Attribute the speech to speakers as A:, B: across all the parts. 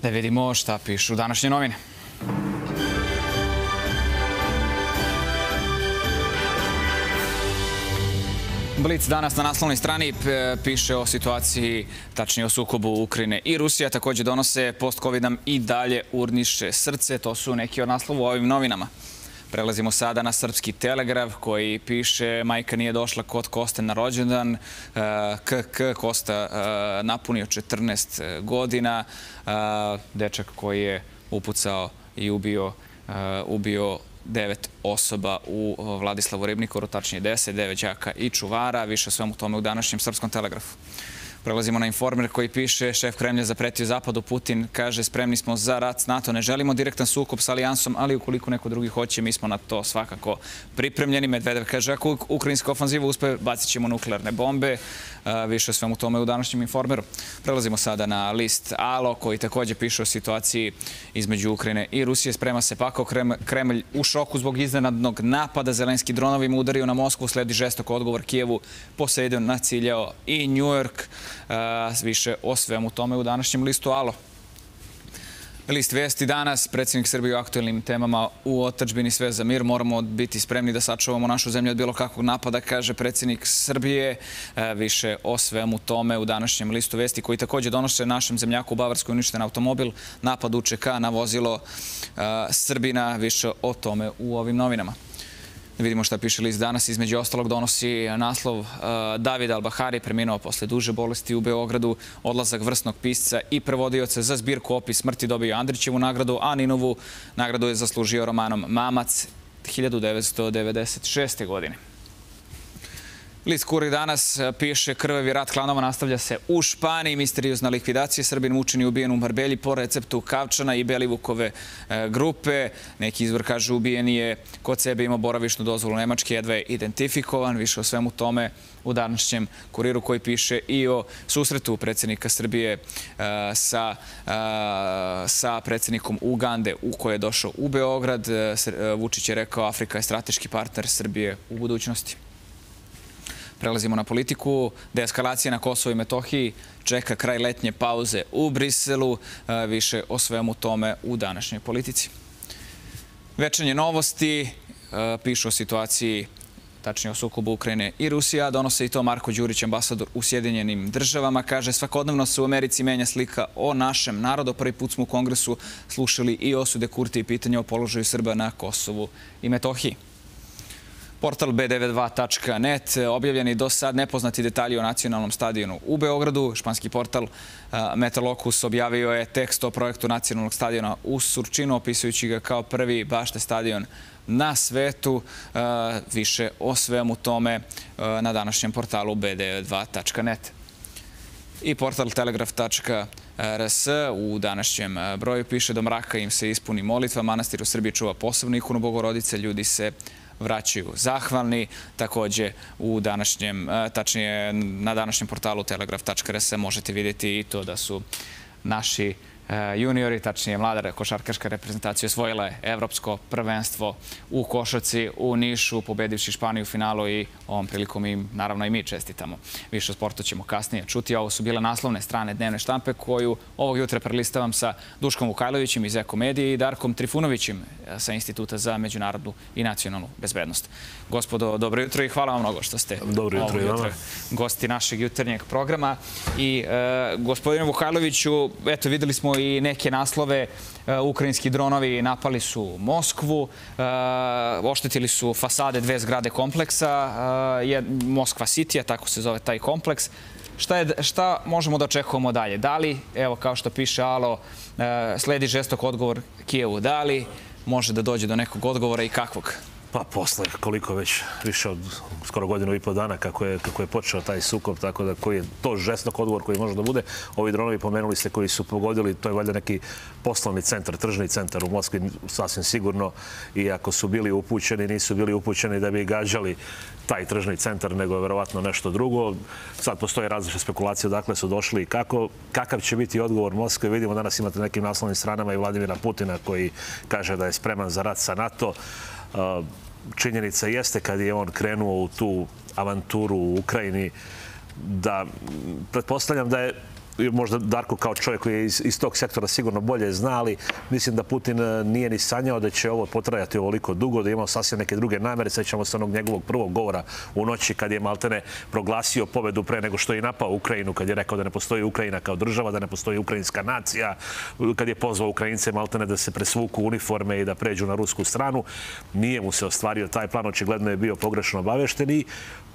A: Da vidimo šta pišu današnje novine. Blic danas na naslovnoj strani piše o situaciji, tačnije o sukobu Ukrajine i Rusija. Također donose post-covid nam i dalje urniše srce. To su neki od naslova u ovim novinama. Prelazimo sada na Srpski telegraf koji piše: majka nije došla kod Koste na rođendan. Kosta napunio 14 godina. Dečak koji je upucao i ubio 9 osoba u Vladislavu Ribnikoru, tačnije 10, 9 đaka i čuvara. Više o svemu tome u današnjem Srpskom telegrafu. Prelazimo na Informer koji piše: šef Kremlja zapretio Zapadu. Putin kaže: spremni smo za rat s NATO, ne želimo direktan sukob s alijansom, ali ukoliko neko drugi hoće, mi smo na to svakako pripremljeni. Medvedev kaže: ako ukrajinska ofanziva uspe, bacit ćemo nuklearne bombe. Više o svemu tome u današnjem Informeru. Prelazimo sada na list Alo koji također piše o situaciji između Ukrajine i Rusije. Sprema se pakao Kremlj u šoku zbog iznenadnog napada. Zelenski dronovima udario na Moskvu, sledi žestok odgovor Kijevu, Poseidon naciljao i Njujork. Više o svemu tome u današnjem listu Alo. List Vesti danas: predsjednik Srbije u aktuelnim temama u otadžbini sve za mir. Moramo biti spremni da sačuvamo našu zemlju od bilo kakvog napada, kaže predsjednik Srbije. Više o svemu tome u današnjem listu Vesti koji također donose našem zemljaku u Bavarskoj uništen automobil, napad UČK na vozilo Srbina. Više o tome u ovim novinama. Da vidimo šta piše list danas. Između ostalog donosi naslov: David Albahari preminuo posle duže bolesti u Beogradu. Odlazak vrsnog pisca i prevodioca za zbirku Opis smrti dobio Andrićevu nagradu, a Ninovu nagradu je zaslužio romanom Mamac 1996. godine. List Kurir danas piše: krvavi rat klanova nastavlja se u Španiji. Misteriozna likvidacija. Srbin mučen i ubijen u Marbelji po receptu Kavčana i Belivukove grupe. Neki izvor kaže: ubijen je kod sebe, imao boravišnu dozvolu Nemačke, jedva je identifikovan. Više o svemu tome u današnjem Kuriru koji piše i o susretu predsjednika Srbije sa predsjednikom Ugande u koje je došao u Beograd. Vučić je rekao: Afrika je strateški partner Srbije u budućnosti. Prelazimo na politiku. Deeskalacija na Kosovu i Metohiji čeka kraj letnje pauze u Briselu. Više o svemu tome u današnjoj politici. Večernje novosti pišu o situaciji, tačnije o sukobu Ukrajine i Rusija. Donose i to Marko Đurić, ambasador u Sjedinjenim državama. Kaže: svakodnevno se u Americi menja slika o našem narodu. Prvi put smo u Kongresu slušali i osude Kurti i pitanje o položaju Srba na Kosovu i Metohiji. Portal b92.net: objavljeni do sad nepoznati detalji o nacionalnom stadionu u Beogradu. Španski portal Metalocus objavio je tekst o projektu nacionalnog stadiona u Surčinu, opisujući ga kao prvi bašte stadion na svetu. Više o svemu tome na današnjem portalu b92.net. I portal telegraf.rs u današnjem broju piše: do mraka im se ispuni molitva. Manastir u Srbiji čuva posebnu ikonu Bogorodice. Ljudi se vraćaju zahvalni. Također u današnjem, tačnije na današnjem portalu telegraf.rs možete vidjeti i to da su naši juniori, tačnije mlada košarkaška reprezentacija, osvojila je evropsko prvenstvo u košarci u Nišu, pobedivši Španiju u finalu i ovom prilikom im, naravno i mi čestitamo. Više o sportu ćemo kasnije čuti. Ovo su bile naslovne strane dnevne štampe koju ovog jutra prelistavam sa Duškom Vukajlovićem iz Eko medije i Darkom Trifunovićem sa Instituta za međunarodnu i nacionalnu bezbednost. Gospodo, dobro jutro i hvala vam mnogo što ste ovog jutra gosti našeg jutarnjeg programa. I gospodine Vukajloviću, eto, videli smo i neke naslove. Ukrajinski dronovi napali su Moskvu, oštetili su fasade dve zgrade kompleksa, Moskva City, tako se zove taj kompleks. Šta možemo da očekujemo dalje? Da li, evo kao što piše Alo, sledi žestok odgovor Kijevu? Da li može da dođe do nekog odgovora i kakvog?
B: Pa posle koliko već više od skoro godinu i pol dana kako je počeo taj sukob, tako da koji je to žestok odgovor koji može da bude. Ovi dronovi, pomenuli ste, koji su pogodili, to je valjda neki poslovni centar, tržni centar u Moskvi, sasvim sigurno. I ako su bili upućeni, nisu bili upućeni da bi gađali taj tržni centar, nego je verovatno nešto drugo. Sad postoje različite spekulacije odakle su došli i kakav će biti odgovor Moskve. Vidimo danas imate nekim naslovnim stranama i Vladimira Putina koji kaže da je spreman za rat sa NATO. Činjenica jeste kad je on krenuo u tu avanturu u Ukrajini da pretpostavljam da je možda Darko kao čovjek koji je iz tog sektora sigurno bolje zna, ali mislim da Putin nije ni sanjao da će ovo potrajati ovoliko dugo, da je imao sasvim neke druge namere. Sećamo se onog njegovog prvog govora u noći kad je maltene proglasio pobedu pre nego što je napao Ukrajinu, kad je rekao da ne postoji Ukrajina kao država, da ne postoji ukrajinska nacija, kad je pozvao Ukrajince maltene da se presvuku uniforme i da pređu na rusku stranu. Nije mu se ostvario taj plan, očigledno je bio pogrešno obavešten i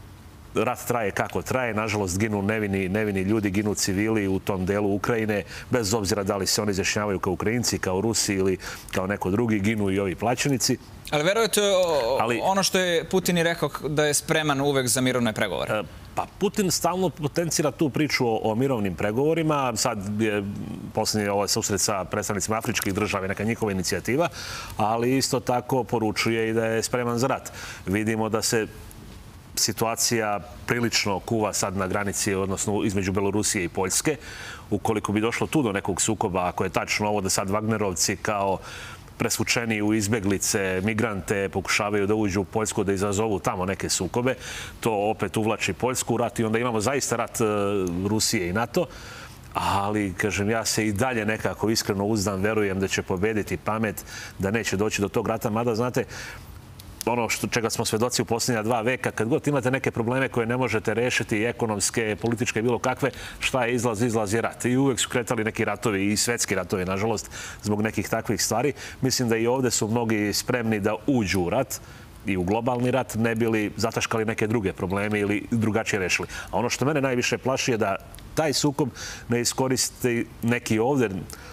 B: rat traje kako traje. Nažalost, ginu nevini ljudi, ginu civili u tom delu Ukrajine, bez obzira da li se oni izjašnjavaju kao Ukrajinci, kao Rusi ili kao neko drugi, ginu i ovi plaćenici.
A: Ali verujete ono što je Putin i rekao da je spreman uvek za mirovne pregovore?
B: Pa Putin stalno potencira tu priču o mirovnim pregovorima. Sad je posljednji ovaj susret sa predstavnicima afričkih država, neka njihova inicijativa, ali isto tako poručuje i da je spreman za rat. Vidimo da se situacija prilično kuva sad na granici, odnosno između Belorusije i Poljske. Ukoliko bi došlo tu do nekog sukoba, ako je tačno ovo da sad Wagnerovci kao presvučeni u izbeglice, migrante, pokušavaju da uđu u Poljsku, da izazovu tamo neke sukobe, to opet uvlači Poljsku u rat i onda imamo zaista rat Rusije i NATO. Ali, kažem, ja se i dalje nekako iskreno uzdam, verujem da će pobediti pamet, da neće doći do tog rata. Mada, znate, ono čega smo svedoci u posljednja 2 veka, kad god imate neke probleme koje ne možete rešiti, ekonomske, političke, bilo kakve, šta je izlaz? Izlaz je rat. I uvek su kretali neki ratovi, i svetski ratovi, nažalost, zbog nekih takvih stvari. Mislim da i ovde su mnogi spremni da uđu u rat i u globalni rat, ne bili zataškali neke druge probleme ili drugačije rešili. A ono što mene najviše plaši je da taj sukob ne iskoristi neki ovde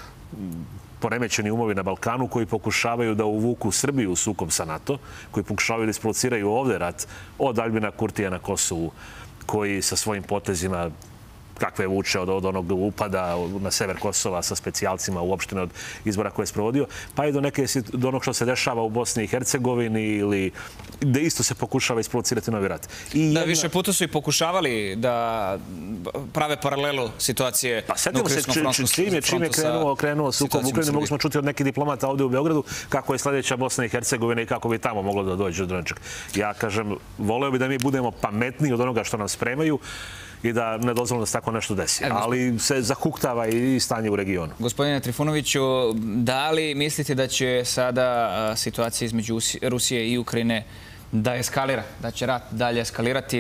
B: poremećeni umovi na Balkanu koji pokušavaju da uvuku Srbiju u sukob sa NATO, koji pokušavaju da isprovociraju ovde rat od Aljbina Kurtija na Kosovu, koji sa svojim potezima kakve vuče od onog upada na sever Kosova sa specijalcima uopšteno od izbora koje je sprovodio, pa i do onog što se dešava u Bosni i Hercegovini ili da isto se pokušava isprovocirati novi rat.
A: Da, više puta su i pokušavali da prave paralelu situacije na Ukrajinskom frontu.
B: Čim je krenuo sukob u Ukrajini, mogli smo čuti od nekih diplomata ovde u Beogradu kako je sljedeća Bosna i Hercegovina i kako bi tamo moglo da dođe do nečeg. Ja kažem, voleo bi da mi budemo pametniji od onoga što nam spremaju i da ne dozvolimo da se tako nešto desi. Ali se zahuktava i stanje u regionu.
A: Gospodine Trifunoviću, da li mislite da će sada situacija između Rusije i Ukrajine da eskalira, da će rat dalje eskalirati,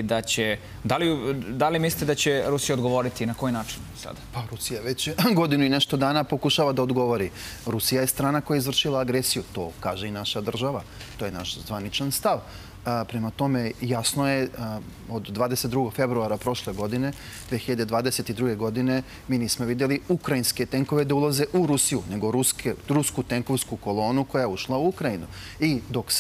A: da li mislite da će Rusija odgovoriti i na koji način sada?
C: Pa Rusija već godinu i nešto dana pokušava da odgovori. Rusija je strana koja je izvršila agresiju, to kaže i naša država. To je naš zvaničan stav. Prema tome, jasno je, od 22. februara prošle godine, 2022. godine, mi nismo vidjeli ukrajinske tenkove da ulaze u Rusiju, nego rusku tenkovsku kolonu koja je ušla u Ukrajinu. I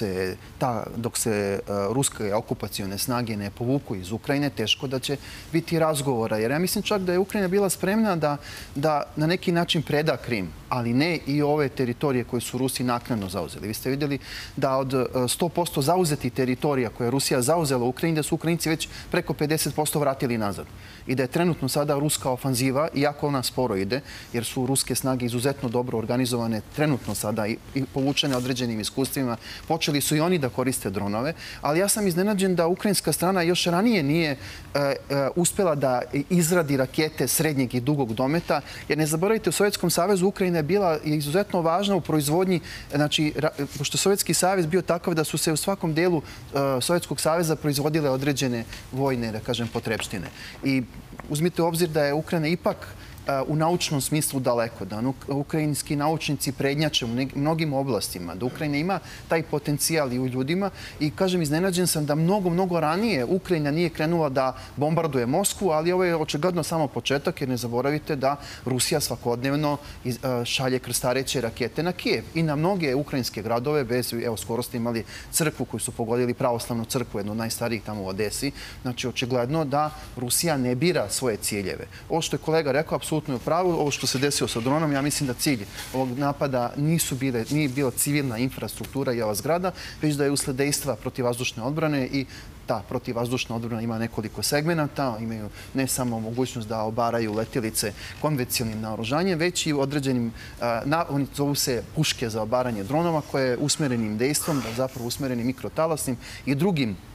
C: dok se ruske okupacione snage ne povuku iz Ukrajine, teško da će biti razgovora. Jer ja mislim čak da je Ukrajina bila spremna da na neki način preda Krim, ali ne i ove teritorije koje su Rusi naknadno zauzeli. Vi ste vidjeli da od 100% zauzeti teritorija koje je Rusija zauzela u Ukrajini, da su Ukrajinci već preko 50% vratili nazad. I da je trenutno sada ruska ofanziva, iako ona sporo ide, jer su ruske snage izuzetno dobro organizovane, trenutno sada i povučene određenim iskustvima, počeli su i oni da koriste dronove, ali ja sam iznenađen da ukrajinska strana još ranije nije uspjela da izradi rakete srednjeg i dugog dometa, jer ne zaboravite, u Sovjetskom savezu Ukrajina je bila izuzetno važna u proizvodnji, znači, pošto Sovjetski savez bio takav da su se u svakom delu Sovjetskog saveza proizvodile određene vojne, da kažem, potrepštine. I uzmite u obzir da je Ukrajina ipak u naučnom smislu daleko, da ukrajinski naučnici prednjače u mnogim oblastima, da Ukrajina ima taj potencijal i u ljudima i, kažem, iznenađen sam da mnogo ranije Ukrajina nije krenula da bombarduje Moskvu, ali ovo je očigledno samo početak, jer ne zaboravite da Rusija svakodnevno šalje krstareće rakete na Kijev i na mnoge ukrajinske gradove, evo, skoro ste imali crkvu koju su pogodili, pravoslavnu crkvu, jednu od najstarijih tamo u Odesi. Znači, očigledno da Rusija ne bira svoje ciljeve. Ovo što je kolega rekao, apsolutno je u pravu. Ovo što se desilo sa dronom, ja mislim da cilj ovog napada nije bila civilna infrastruktura i ova zgrada, već da je usled dejstva protivvazdušne odbrane i ta protivvazdušna odbrana ima nekoliko segmenata, imaju ne samo mogućnost da obaraju letjelice konvencionalnim naoružanjem, već i određenim, oni zovu se puške za obaranje dronova, koje je usmerenim dejstvom, zapravo usmerenim mikrotalasnim i drugim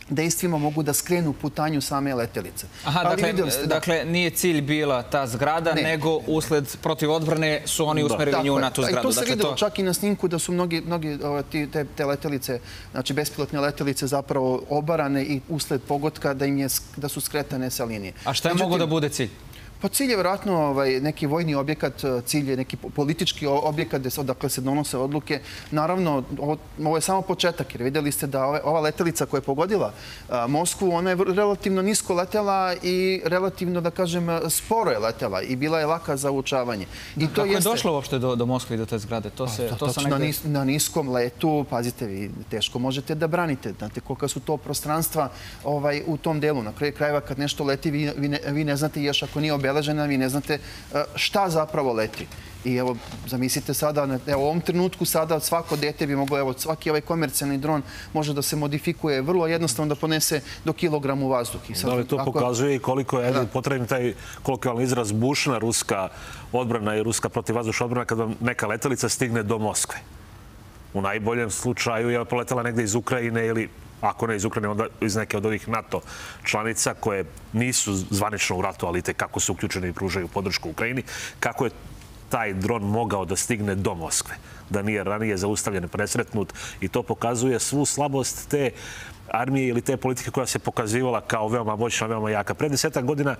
C: dejstvima mogu da skrenu putanju same letelice.
A: Aha, dakle, nije cilj bila ta zgrada, nego usled protiv odbrane su oni usmerili nju na tu zgradu.
C: I to se videlo čak i na snimku da su mnogi te letelice, znači bespilotne letelice zapravo obarane i usled pogotka da su skretane sa linije.
A: A šta je moglo da bude cilj?
C: Pa cilj je vjerojatno neki vojni objekat, cilj je neki politički objekat odakle se donose odluke. Naravno, ovo je samo početak, jer vidjeli ste da ova letelica koja je pogodila Moskvu, ona je relativno nisko letela i relativno, da kažem, sporo je letela i bila je laka za učavanje.
A: Kako je došlo uopšte do Moskve i do te zgrade?
C: Na niskom letu, pazite, vi teško možete da branite. Znate kolika su to prostranstva u tom delu. Na kraju krajeva kad nešto leti, vi ne znate još ako nije obeležena, vi ne znate šta zapravo leti. I evo, zamislite sada, u ovom trenutku sada svako dete bi moglo, evo, svaki ovaj komercijalni dron može da se modifikuje vrlo jednostavno da ponese do kilogramu vazduh.
B: Da li to pokazuje i koliko je potrebno taj kolokvijalni izraz bušna ruska odbrana i ruska protivvazdušna odbrana kad vam neka letelica stigne do Moskve? U najboljem slučaju je poletela negde iz Ukrajine ili ako ne iz Ukrajine, onda iz neke od ovih NATO članica koje nisu zvanično u ratu, ali kako su uključene i pružaju podršku Ukrajini, kako je taj dron mogao da stigne do Moskve, da nije ranije zaustavljen, presretnut, i to pokazuje svu slabost te armije ili te politike koja se pokazivala kao veoma moćna, veoma jaka. Pre 10 godina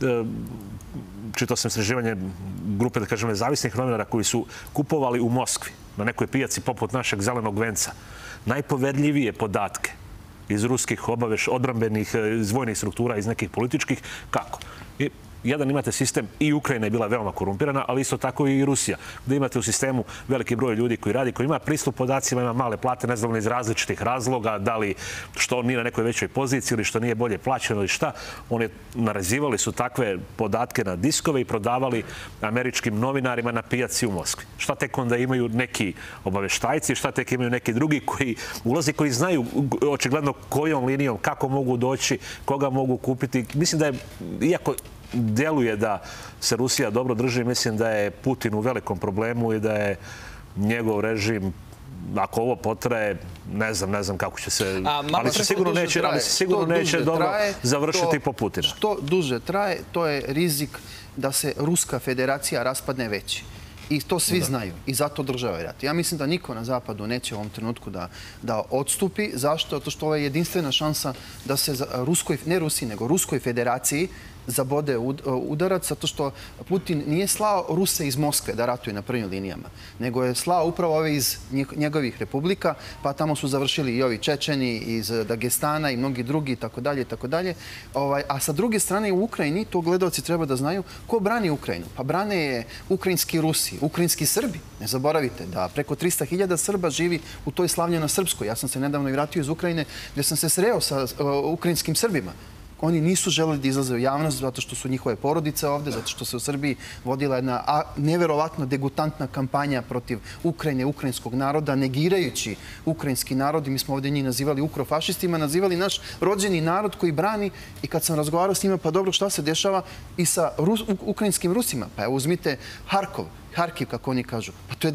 B: čitao sam istraživanje grupe, da kažem, nezavisnih novinara koji su kupovali u Moskvi na nekoj pijaci poput našeg Zelenog venca najpoverljivije podatke iz ruskih odbrambenih, iz vojnih struktura, iz nekih političkih. Kako? Jedan imate sistem, i Ukrajina je bila veoma korumpirana, ali isto tako i Rusija, gde imate u sistemu veliki broj ljudi koji radi, koji ima pristup podacima, ima male plate, ne znam, iz različitih razloga, da li što nije na nekoj većoj poziciji ili što nije bolje plaćeno ili šta. Oni narazivali su takve podatke na diskove i prodavali američkim novinarima na pijaci u Moskvi. Šta tek onda imaju neki obaveštajci, šta tek imaju neki drugi koji ulazi, koji znaju očigledno kojom linijom, kako mogu doći, koga mogu kupiti. Mislim da je, iako deluje da se Rusija dobro drži, mislim da je Putin u velikom problemu i da je njegov režim, ako ovo potraje, ne znam kako će se, ali se sigurno neće dobro završiti po Putina.
C: Što duže traje, to je rizik da se Ruska federacija raspadne veći. I to svi znaju. I zato država rat. Ja mislim da niko na zapadu neće u ovom trenutku da odstupi. Zašto? Zato što ovo je jedinstvena šansa da se ne Rusiji, nego Ruskoj federaciji zabode udarac, zato što Putin nije slao Ruse iz Moskve da ratuju na prvim linijama, nego je slao upravo ove iz njegovih republika, pa tamo su završili i ovi Čečeni iz Dagestana i mnogi drugi, tako dalje. A sa druge strane u Ukrajini, to gledalci treba da znaju, ko brani Ukrajinu? Pa brane je ukrajinski Rusi, ukrajinski Srbi. Ne zaboravite da preko 300.000 Srba živi u toj slavljenoj Srpskoj. Ja sam se nedavno i vratio iz Ukrajine gdje sam se sreo sa ukrajinskim Srbima. Oni nisu želeli da izlaze u javnost zato što su njihove porodice ovde, zato što se u Srbiji vodila jedna neverovatno degutantna kampanja protiv Ukrajine, ukrajinskog naroda, negirajući ukrajinski narod. I mi smo ovde njih nazivali ukrofašistima, nazivali naš rođeni narod koji brani. I kad sam razgovarao s njima, pa dobro, šta se dešava i sa ukrajinskim Rusima? Pa evo, uzmite Harkiv, kako oni kažu. Pa to je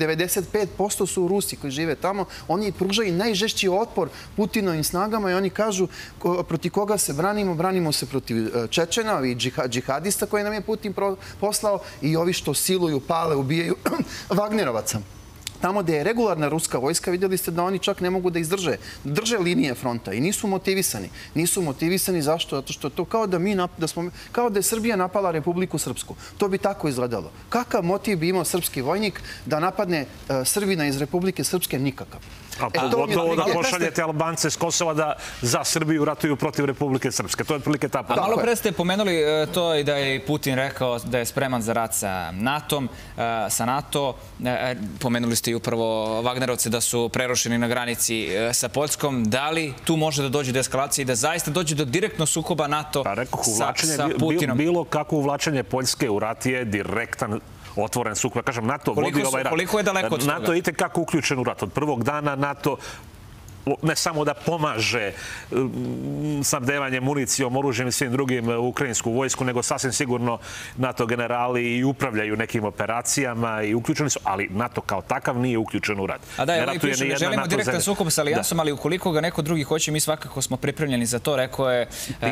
C: 95% su Rusi koji žive tamo. Oni pružaju najžešći otpor Putinovim snagama i oni kažu protiv koga se branimo. Branimo se protiv Čečena i džihadista koje nam je Putin poslao i ovi što siluju, pale, ubijaju Vagnerovaca. Tamo gde je regularna ruska vojska, vidjeli ste da oni čak ne mogu da drže linije fronta i nisu motivisani. Nisu motivisani zašto? Zato što je to kao da je Srbija napala Republiku Srpsku. To bi tako izgledalo. Kakav motiv bi imao srpski vojnik da napadne Srbina iz Republike Srpske? Nikakav.
B: A pogotovo da pošaljete Albance s Kosova da za Srbiju ratuju protiv Republike Srpske. To je otprilike ta poruka.
A: Malo pre ste pomenuli to i da je Putin rekao da je spreman za rat sa NATO-om, pomenuli ste i upravo Vagnerovce da su prerušeni na granici sa Poljskom. Da li tu može da dođe do eskalacije i da zaista dođe do direktnog sukoba NATO sa Putinom?
B: Bilo kako uvlačenje Poljske u rat je direktan otvoren sukob. Kažem, NATO vodi ovaj rat.
A: Koliko je daleko od toga?
B: NATO je itekako uključen u rat. Od prvog dana NATO ne samo da pomaže snabdevanjem municijom, oružjem i svim drugim ukrajinsku vojsku, nego sasvim sigurno NATO generali i upravljaju nekim operacijama i uključeni su, ali NATO kao takav nije uključen u rat.
A: A da, evo i piše, ne želimo direktan sukob sa alijansom, ali ukoliko ga neko drugi hoće, mi svakako smo pripremljeni za to, rekao je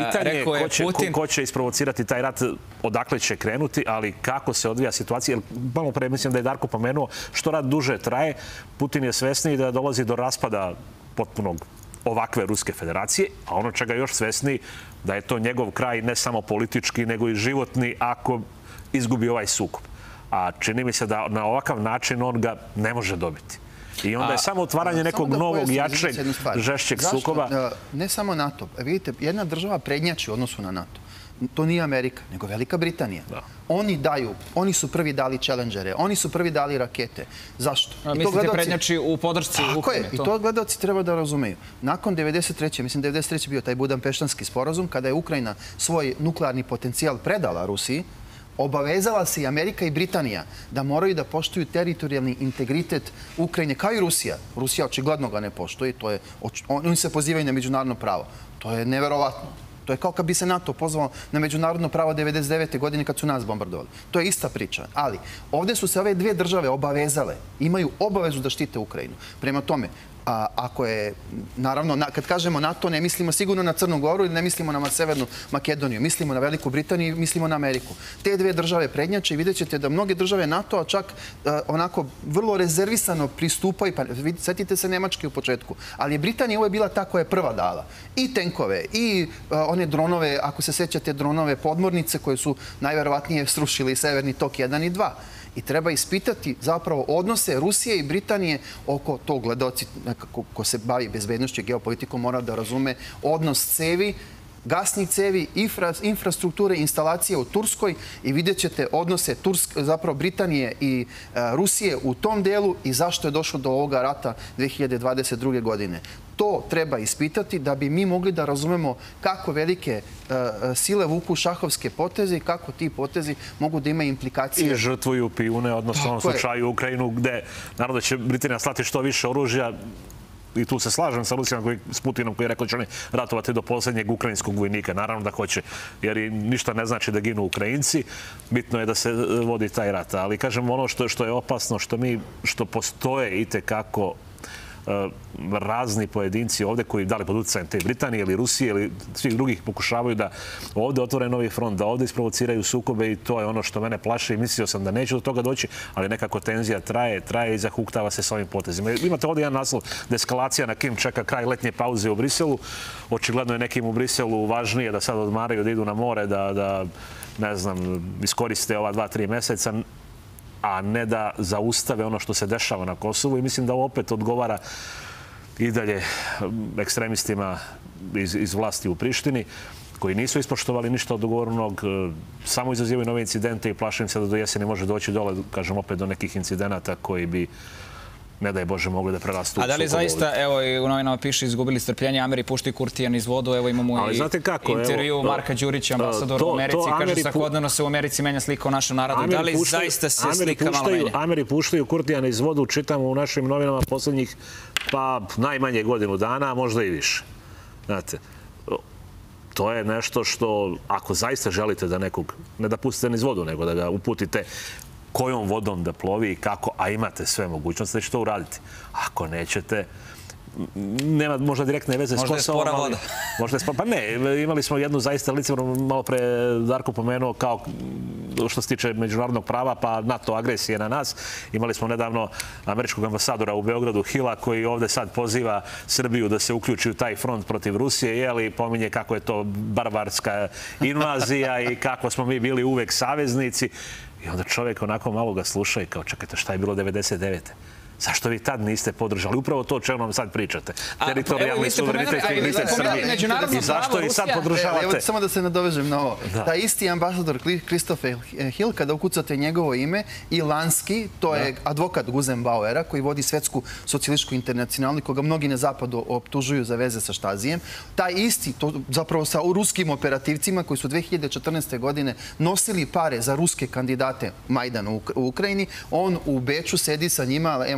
A: Putin.
B: Ko će isprovocirati taj rat, odakle će krenuti, ali kako se odvija situacija, jer malo pre mislim da je Darko pomenuo, što rat duže traje, Putin je svesniji da dolazi do raspada potpunog ovakve Ruske federacije, a ono čega još svesniji da je to njegov kraj ne samo politički, nego i životni ako izgubi ovaj sukob. A čini mi se da na ovakav način on ga ne može dobiti. I onda je samo otvaranje nekog novog, jačeg, žešćeg sukoba.
C: Ne samo NATO. Vidite, jedna država prednjači u odnosu na NATO. To nije Amerika, nego Velika Britanija. Oni su prvi dali Challengere, oni su prvi dali rakete. Zašto?
A: Mislite prednjači u podršci Ukrajine?
C: Tako je, i to gledalci treba da razumeju. Nakon 93. mislim 93. bio taj Budampeštanski sporazum, kada je Ukrajina svoj nuklearni potencijal predala Rusiji, obavezala se i Amerika i Britanija da moraju da poštuju teritorijalni integritet Ukrajine, kao i Rusija. Rusija očigledno ga ne poštuje, oni se pozivaju na međunarodno pravo. To je neverovatno. To je kao kad bi se NATO pozvao na međunarodno pravo 99. godine kad su nas bombardovali. To je ista priča. Ali ovdje su se ove dvije države obavezale, imaju obavezu da štite Ukrajinu. Prema tome, ako je, naravno, kad kažemo NATO, ne mislimo sigurno na Crnu Goru ili ne mislimo na Severnu Makedoniju, mislimo na Veliku Britaniju i mislimo na Ameriku. Te dve države prednjače i vidjet ćete da mnoge države NATO-a čak onako vrlo rezervisano pristupaju, pa sjetite se Nemačke u početku, ali je Britanija ovo je bila ta koja je prva dala. I tenkove, i one dronove, ako se sjećate dronove podmornice koje su najverovatnije srušili Severni tok 1 i 2. I treba ispitati zapravo odnose Rusije i Britanije oko tog. Gledaoci ko se bavi bezbednošću i geopolitikom mora da razume odnos cevi, gasnih cevi, infrastrukture, instalacije u Turskoj i vidjet ćete odnose zapravo Britanije i Rusije u tom delu i zašto je došlo do ovoga rata 2022. godine. To treba ispitati da bi mi mogli da razumemo kako velike sile vuku šahovske poteze i kako ti potezi mogu da imaju implikacije.
B: I žrtvuju pijune, odnosno u ovom slučaju Ukrajinu, gde naravno da će Britanija slati što više oružja. I tu se slažem sa Rusijom, s Putinom koji je rekao da će oni ratovati do posljednjeg ukrajinskog vojnika. Naravno da hoće, jer ništa ne znači da ginu Ukrajinci. Bitno je da se vodi taj rat. Ali kažem, ono što je opasno, što postoje i tekako razni pojedinci ovdje koji dali pod utjecajem te Britanije ili Rusije ili svih drugih pokušavaju da ovdje otvore novi front, da ovdje isprovociraju sukobe i to je ono što mene plaši i mislio sam da neće do toga doći, ali nekako tenzija traje i zahuktava se s ovim potezima. Imate ovdje jedan naslov da eskalacija na Kim čeka kraj letnje pauze u Briselu. Očigledno je nekim u Briselu važnije da sad odmaraju, da idu na more, da ne znam, iskoriste ova 2-3 mjeseca, a ne da zaustave ono što se dešava na Kosovu. I mislim da ovo opet odgovara i dalje ekstremistima iz vlasti u Prištini, koji nisu ispoštovali ništa od dogovornog, samo izazivaju nove incidente i plašim se da do jeseni može doći dole, kažem opet, do nekih incidenata koji bi, ne daj Bože, mogli da prerastu.
A: A da li zaista, evo i u novinama piše, izgubili strpljenje, Ameri puštaju Kurtija niz vodu, evo imamo i intervju Marka Đurića, ambasadora u Americi, kaže svakodnevno se u Americi menja slika o našem narodu. Da li zaista se slika malo menja?
B: Ameri puštaju Kurtija niz vodu, čitamo u našim novinama posljednjih, pa najmanje godinu dana, a možda i više. Znate, to je nešto što, ako zaista želite da nekog, ne da pustite niz vodu, nego da ga uputite kojom vodom da plovi i kako, a imate sve mogućnosti da ćete to uraditi. Ako nećete, nema možda direktne veze s Kosovom.
A: Možda je spora voda.
B: Možda je spora. Pa ne, imali smo jednu zaista licemernu, malo pre Darko pomenuo, kao što se tiče međunarodnog prava, pa NATO agresije na nas. Imali smo nedavno američkog ambasadora u Beogradu, Hila, koji ovdje sad poziva Srbiju da se uključi u taj front protiv Rusije, jeli pominje kako je to barbarska invazija i kako smo mi bili uvek saveznici. I onda čovjek onako malo ga sluša i kao, čekajte, šta je bilo 99. Zašto vi tad niste podržali? Upravo to o čemu nam sad pričate. Teritorijalni suverenitet i integritet Srbije. I zašto vi sad podržavate?
C: Evo samo da se nadovežem na ovo. Taj isti ambasador Christopher Hill, kada ukucate njegovo ime, i Lansky, to je advokat Guzenbauera, koji vodi Svetsku socijalističku internacionalu, koga mnogi na zapadu optužuju za veze sa Štazijem. Taj isti, zapravo sa ruskim operativcima koji su 2014. godine nosili pare za ruske kandidate Majdana u Ukrajini, on u Beču sedi sa njima, evo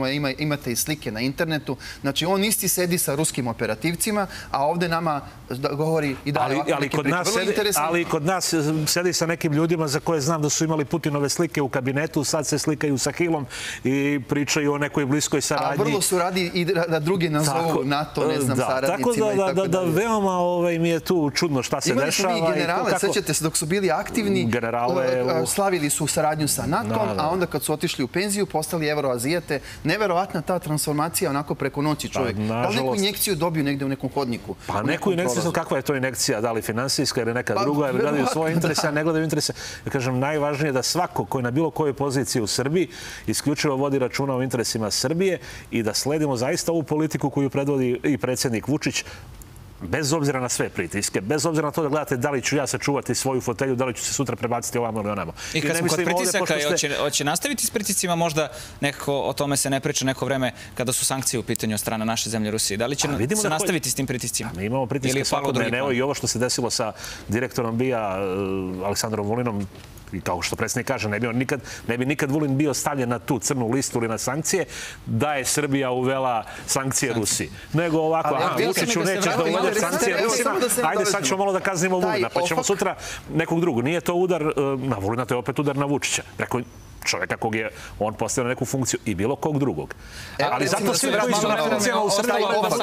C: imate i slike na internetu. Znači, on isti sedi sa ruskim operativcima, a ovde nama govori i daje ovako neke priče.
B: Ali kod nas sedi sa nekim ljudima za koje znam da su imali Putinove slike u kabinetu, sad se slikaju sa Hillom i pričaju o nekoj bliskoj saradnji.
C: A vrlo su radi i da drugi nazovu NATO, ne znam, saradnicima i tako dalje.
B: Da veoma mi je tu čudno šta se dešava.
C: Imali smo mi generale, sećate se, dok su bili aktivni, slavili su saradnju sa NATO-om, a onda kad su otišli u penziju, postali evroazijate. Neverovatna ta transformacija onako preko noći čovjek. Da li neku injekciju dobiju negde u nekom hodniku?
B: Pa neku injekciju, kakva je to injekcija? Da li finansijska ili neka druga, ili gledaju svoje interese, a ne gledaju interese. Ja kažem, najvažnije je da svako koji je na bilo kojoj poziciji u Srbiji isključivo vodi računa o interesima Srbije i da sledimo zaista ovu politiku koju predvodi i predsjednik Vučić, bez obzira na sve pritiske, bez obzira na to da gledate da li ću ja sačuvati svoju fotelju, da li ću se sutra prebaciti ovamo ili onamo.
A: I kad smo kod pritisaka, hoće nastaviti s pritiscima, možda nekako o tome se ne priča neko vreme kada su sankcije u pitanju od strane naše zemlje Rusije. Da li će se nastaviti s tim pritiscima?
B: Mi imamo pritiske svakodnevne. Evo i ovo što se desilo sa direktorom BIA Aleksandrom Vulinom, i kao što predsjednik kaže, ne bi nikad Vulin bio stavljen na tu crnu listu ili na sankcije, da je Srbija uvela sankcije Rusiji. Nego ovako, Vučiću nećeš da uvedeš sankcije Rusima, ajde sad ćemo malo da kaznimo Vulina, pa ćemo sutra nekog drugog. Nije to udar na Vulina, to je opet udar na Vučića. Preko čovjeka kog je on postavio na neku funkciju i bilo kog drugog. Ali zato svi koji su na funkcijama u Srbiji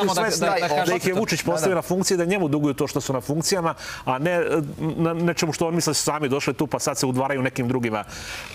B: da ih je Vučić postavio na funkcije, da njemu duguju to što su na funkcijama, a ne nečemu što on misle su sami došli tu pa sad se udvaraju nekim drugima.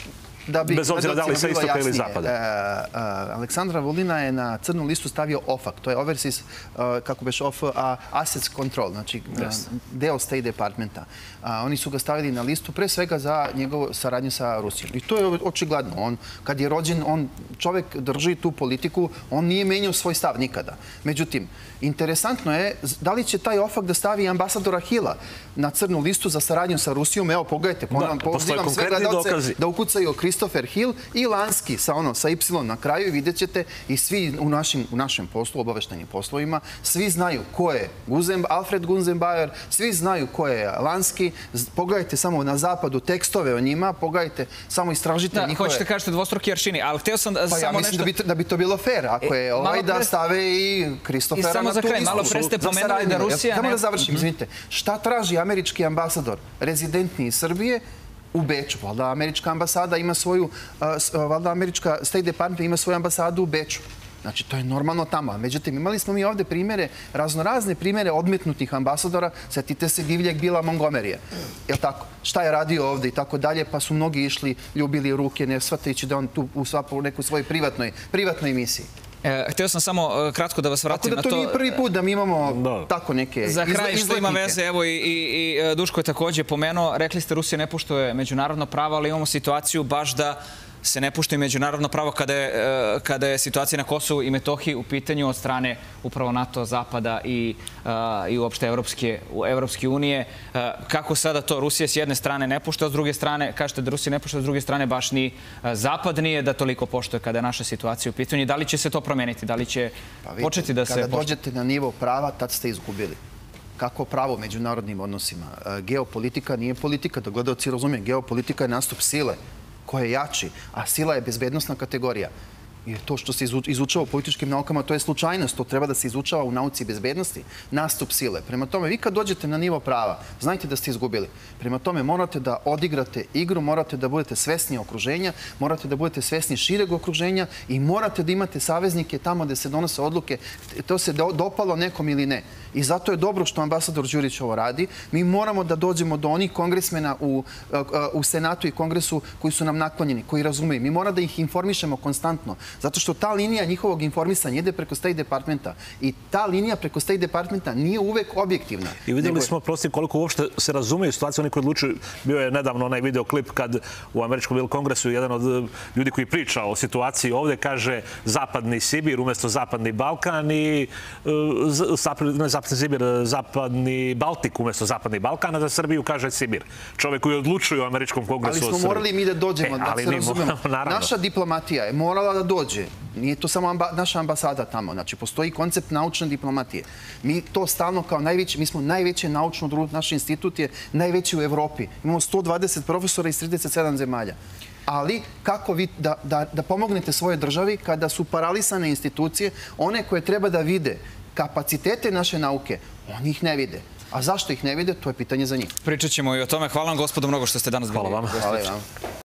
B: Bez obzira da li sa istoka ili zapada.
C: Aleksandra Vulina je na crnu listu stavio OFAC, to je Overseas, kako beš, of Assets Control, znači deo State Departmenta. Oni su ga stavili na listu pre svega za njegovu saradnju sa Rusijom. I to je očigledno. On, kad je rođen, on čovjek drži tu politiku, on nije menjao svoj stav nikada. Međutim, interesantno je da li će taj OFAC da stavi ambasadora Hilla na crnu listu za saradnju sa Rusijom. Evo, pogledajte, pozivam sve gledalce da ukucaju Christopher Hill i Lanski sa Y na kraju i vidjet ćete i svi u našem poslu, obaveštajnim poslovima, svi znaju ko je Alfred Gusenbauer, svi znaju ko je Lanski. Pogledajte samo na zapadu tekstove o njima, pogledajte, samo istražite njihove...
A: Hoćete kažete dvostruki aršini, ali hteo sam samo nešto...
C: Pa ja mislim da bi to bilo fair, ako je da stave i Christophera na tu listu.
A: I samo za kraj, malo pre ste pomenuli da Rusija...
C: Samo da završim, izvinite. Šta traži američki ambasador, rezidentni iz Srbije, u Beču? Valjda američka ambasada ima svoju, valjda američka State Department ima svoju ambasadu u Beču. Znači, to je normalno tamo. Međutim, imali smo mi ovde primere, raznorazne primere odmetnutih ambasadora. Sjetite se divljeg Bila Montgomerya. Je li tako? Šta je radio ovde i tako dalje, pa su mnogi išli, ljubili ruke, ne shvatajući da on tu u nekoj svojoj privatnoj misiji.
A: Htio sam samo kratko da vas vratim na to.
C: Tako da to nije prvi put da mi imamo tako neke izletnike.
A: Za kraj što ima veze, evo i Duško je također pomenuo, rekli ste Rusija ne poštuje međunarodno pravo, ali imamo situaciju baš da se ne poštuje međunarodno pravo kada je situacija na Kosovu i Metohiji u pitanju od strane upravo NATO, Zapada i uopšte Evropske unije. Kako sada to Rusija s jedne strane ne poštuje, a s druge strane, kažete da Rusija ne poštuje, a s druge strane baš ni Zapad nije da toliko poštuje kada je naša situacija u pitanju. Da li će se to promeniti? Da li će početi da se poštuje?
C: Kada dođete na nivo prava, tad ste izgubili. Kako pravo u međunarodnim odnosima? Geopolitika nije politika, da gledalci razumije. Geopolitika je nastup sile koja je jači, a sila je bezbednostna kategorija. I to što se izučava u političkim naukama, to je slučajnost. To treba da se izučava u nauci bezbednosti. Nastup sile. Prema tome, vi kad dođete na nivo prava, znajte da ste izgubili. Prema tome, morate da odigrate igru, morate da budete svesni okruženja, morate da budete svesni šireg okruženja i morate da imate saveznike tamo gde se donose odluke. To se dopalo nekom ili ne. I zato je dobro što ambasador Đurić ovo radi. Mi moramo da dođemo do onih kongresmena u Senatu i Kongresu koji su nam naklonjeni, koji razumeju. Mi moramo da ih informišemo konstantno. Zato što ta linija njihovog informisanja ide preko State Departmenta i ta linija preko State Departmenta nije uvek objektivna.
B: I vidjeli smo prosto koliko uopšte se razumeju situacije, oni koji odlučuju. Bio je nedavno onaj videoklip kad u američkom kongresu jedan od ljudi koji priča o situaciji ovde kaže Zapadni Sibir umjesto Zapadni Balkan i Zapadni Baltik umjesto Zapadni Balkan, a za Srbiju kaže Sibir. Čovjek koji odlučuje u američkom kongresu o Srbiji.
C: Ali smo morali mi da dođemo, da se razumemo. Naša diplomatija je morala da dođe. Nije to samo naša ambasada tamo. Znači, postoji koncept naučne diplomatije. Mi to stalno kao najveći, mi smo najveće naučno društvo, naš institut je najveći u Evropi. Imamo 120 profesora iz 37 zemalja. ali kako vi da pomognete svojoj državi kada su paralisane institucije, one koje treba da vide kapacitete naše nauke, oni ih ne vide. A zašto ih ne vide, to je pitanje za njih.
A: Pričat ćemo i o tome. Hvala vam, gospodo, mnogo što ste danas bili.
B: Hvala vam.
C: Hvala vam.